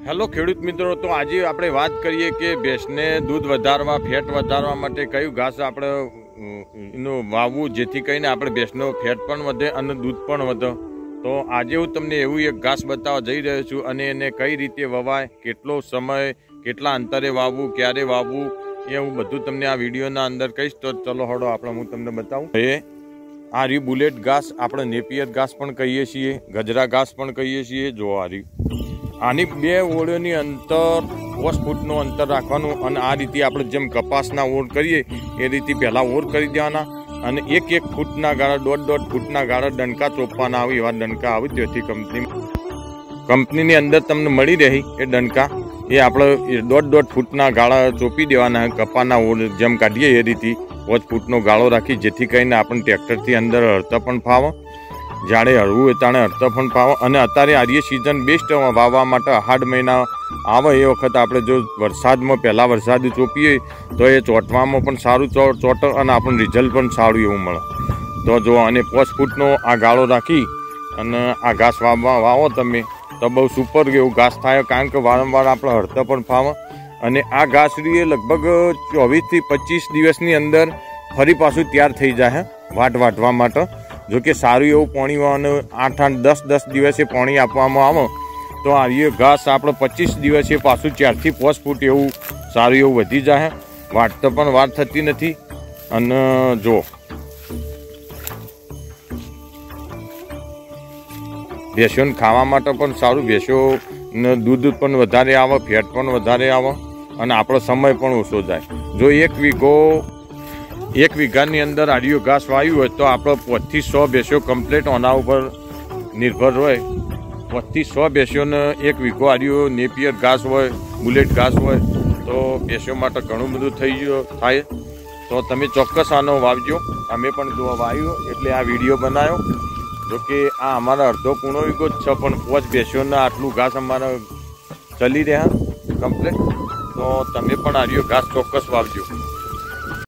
Hello ખેડૂત મિત્રો, તો આજે આપણે વાત કરીએ કે ભેંસને દૂધ વધારવા, ફેટ વધારવા માટે કયું ઘાસ આપણે એનું વાવવું, જેથી કરીને આપણે ભેંસનો ફેટ પણ વધે અને દૂધ પણ વધે. તો આજે હું તમને એવું એક ઘાસ બતાવવા જઈ રહ્યો છું અને એને કઈ રીતે વવાય, કેટલો સમય, કેટલા અંતરે વાવવું, ક્યારે વાવવું, એ હું બધું તમને આ વિડીયોના અંદર કહીશ. તો ચલો હળો આપણે હું તમને બતાવું. આ રી બુલેટ ઘાસ આપણે નેપિયર ઘાસ પણ કહીએ છીએ, ગજરા ઘાસ પણ કહીએ છીએ. જો આ રી આની બે ઓળોની અંતર 5 ફૂટનું અંતર રાખવાનું અને આ રીતે આપણે જેમ કપાસના ઓળ કરીએ એ રીતે પહેલાં ઓળ કરી દેવાના અને 1-1 ફૂટના ગાળા, 1.5 ફૂટના ગાળા ડંકા ચોપવાના આવે. એવા ડંકા આવે ત્યાંથી કંપનીની અંદર તમને મળી રહી એ ડંકા, એ આપણે 1.5 ફૂટના ગાળા ચોપી દેવાના. કપાના ઓળ જેમ કાઢીએ એ રીતે 5 ફૂટનો ગાળો રાખી, જેથી કરીને આપણને ટ્રેક્ટરથી અંદર હળતા પણ ફાવે, જાડે હળવું હોય તાણે હળતા પણ ફાવે. અને અત્યારે આર્ય સિઝન બેસ્ટ વાવવા માટે અષાઢ મહિના આવે એ વખત આપણે જો વરસાદમાં પહેલાં વરસાદ ચોપીએ તો એ ચોંટવામાં પણ સારું ચોંટે અને આપણને રિઝલ્ટ પણ સારું એવું મળે. તો જો અને 5 ફૂટનો આ ગાળો રાખી અને આ ઘાસ વાવો તમે તો બહુ સુપર એવું ઘાસ થાય, કારણ કે વારંવાર આપણે હળતા પણ ફાવે. અને આ ઘાસડી લગભગ 24 થી 25 દિવસની અંદર ફરી પાછું તૈયાર થઈ જાય વાટવા માટે. જો કે સારું એવું પાણી અને 8-10 દિવસે પાણી આપવામાં આવે તો આ ઘાસ આપણે 25 દિવસે પાછું 4 થી 5 ફૂટ એવું સારું એવું વધી જાય. વાટતા પણ વાર થતી નથી. અને જો ભેંસોને ખાવા માટે પણ સારું, ભેંસોને દૂધ પણ વધારે આવે, ફેટ પણ વધારે આવે અને આપણો સમય પણ ઓછો જાય. જો 1 વીઘાની અંદર આડિયો ઘાસ વાવ્યું હોય તો આપણે 5 થી 100 ભેંસો કમ્પ્લીટ આના ઉપર નિર્ભર હોય. 5 થી 100 ભેંસોને 1 વીઘો આડિયો નેપિયર ઘાસ હોય, બુલેટ ઘાસ હોય તો ભેંસો માટે ઘણું બધું થાય. તો તમે ચોક્કસ આનો વાવજો. અમે પણ જો વાવ્યો એટલે આ વિડીયો બનાવ્યો. જોકે આ અમારા અડધો પૂર્ણ વીઘો જ છે, પણ 5 ભેંસોના આટલું ઘાસ અમારા ચલી રહ્યા કમ્પ્લીટ. તો તમે પણ આડિયો ઘાસ ચોક્કસ વાવજો.